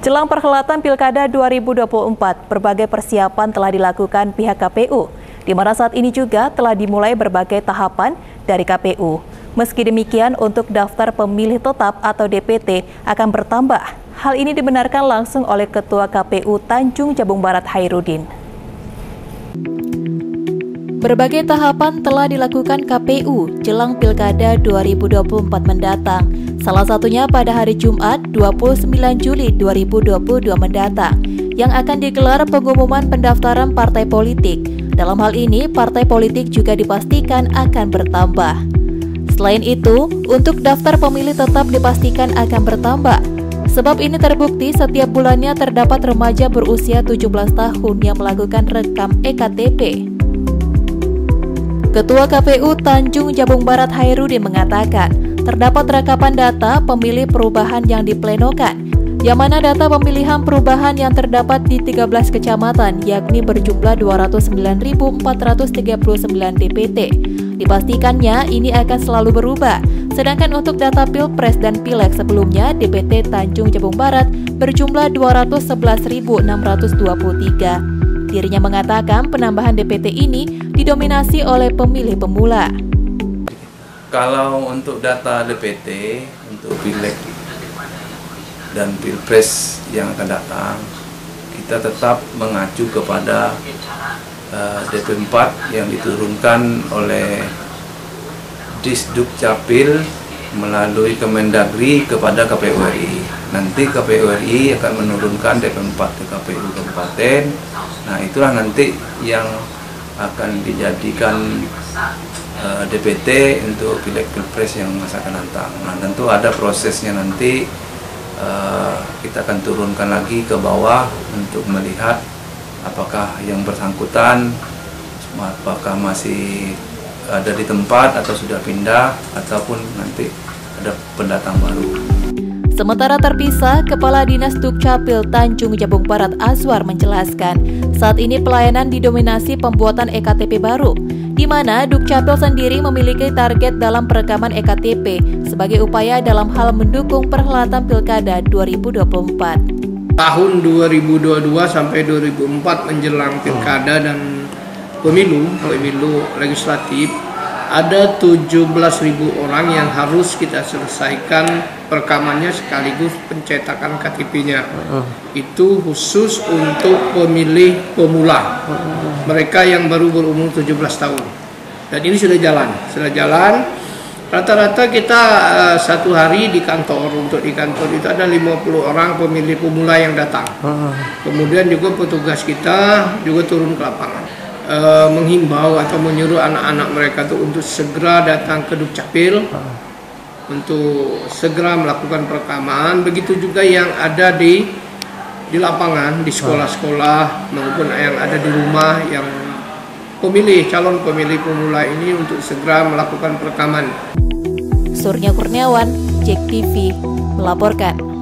Jelang perhelatan Pilkada 2024, berbagai persiapan telah dilakukan pihak KPU, di mana saat ini juga telah dimulai berbagai tahapan dari KPU. Meski demikian, untuk daftar pemilih tetap atau DPT akan bertambah. Hal ini dibenarkan langsung oleh Ketua KPU Tanjung Jabung Barat Hairudin. Berbagai tahapan telah dilakukan KPU jelang Pilkada 2024 mendatang. Salah satunya pada hari Jumat 29 Juli 2022 mendatang, yang akan digelar pengumuman pendaftaran partai politik. Dalam hal ini, partai politik juga dipastikan akan bertambah. Selain itu, untuk daftar pemilih tetap dipastikan akan bertambah. Sebab ini terbukti setiap bulannya terdapat remaja berusia 17 tahun yang melakukan rekam EKTP. Ketua KPU Tanjung Jabung Barat Hairudin mengatakan, terdapat rekapan data pemilih perubahan yang diplenokan, yang mana data pemilihan perubahan yang terdapat di 13 kecamatan, yakni berjumlah 209.439 DPT. Dipastikannya ini akan selalu berubah, sedangkan untuk data Pilpres dan Pileg sebelumnya, DPT Tanjung Jabung Barat berjumlah 211.623. Dirinya mengatakan penambahan DPT ini didominasi oleh pemilih pemula. Kalau untuk data DPT, untuk Pileg dan Pilpres yang akan datang, kita tetap mengacu kepada DP4 yang diturunkan oleh Disduk Capil melalui Kemendagri kepada KPU RI. Nanti KPU RI akan menurunkan DP4 ke KPU Kabupaten. Nah, itulah nanti yang akan dijadikan DPT untuk Pileg Pilpres yang masa akan datang. Nah, tentu ada prosesnya nanti. Kita akan turunkan lagi ke bawah untuk melihat apakah yang bersangkutan apakah masih ada di tempat atau sudah pindah ataupun nanti ada pendatang baru. Sementara terpisah, Kepala Dinas Dukcapil Tanjung Jabung Barat Azwar menjelaskan, saat ini pelayanan didominasi pembuatan EKTP baru, di mana Dukcapil sendiri memiliki target dalam perekaman EKTP sebagai upaya dalam hal mendukung perhelatan Pilkada 2024. Tahun 2022 sampai 2004 menjelang Pilkada dan pemilu legislatif, ada 17.000 orang yang harus kita selesaikan perekamannya sekaligus pencetakan KTP-nya. Itu khusus untuk pemilih pemula, mereka yang baru berumur 17 tahun. Dan ini sudah jalan. Rata-rata kita satu hari di kantor, untuk di kantor itu ada 50 orang pemilih pemula yang datang. Kemudian juga petugas kita juga turun ke lapangan, menghimbau atau menyuruh anak-anak mereka tuh untuk segera datang ke Dukcapil untuk segera melakukan perekaman. Begitu juga yang ada di lapangan, di sekolah-sekolah maupun yang ada di rumah, yang calon pemilih pemula ini untuk segera melakukan perekaman. Surya Kurniawan, JEK TV, melaporkan.